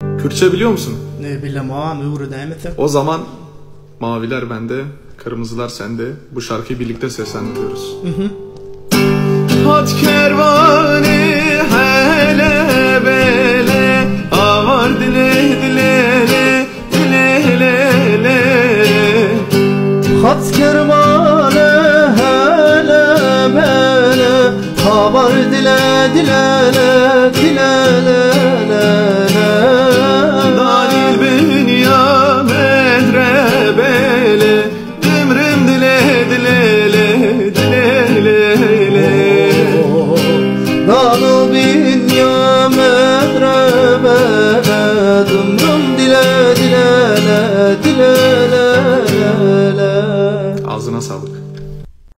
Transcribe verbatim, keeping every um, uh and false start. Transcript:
Kürtçe biliyor musun? Ne bileyim ha, nuru demedim. O zaman maviler bende, kırmızılar sende. Bu şarkıyı birlikte seslendiriyoruz. Hı hı. Hat kervanı hele bele, avar dile dile dile dile. Hat kervanı hele bele, avar dile dile dile.